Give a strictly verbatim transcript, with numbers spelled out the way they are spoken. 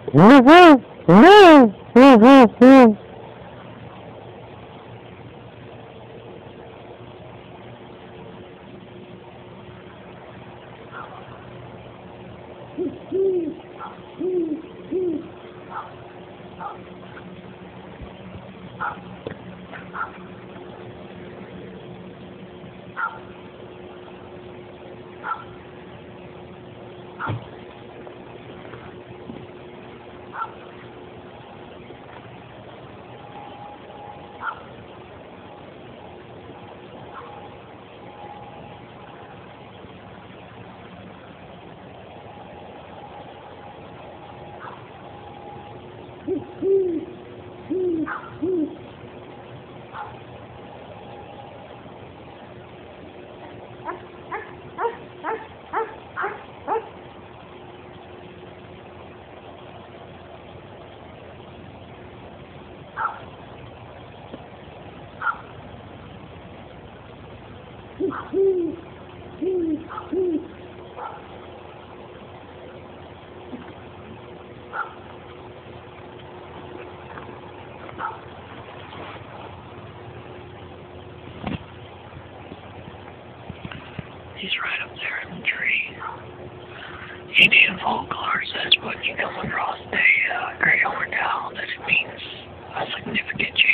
He's right up there in the tree. Indian folklore says when you come across a uh, great horned owl that it means a significant change.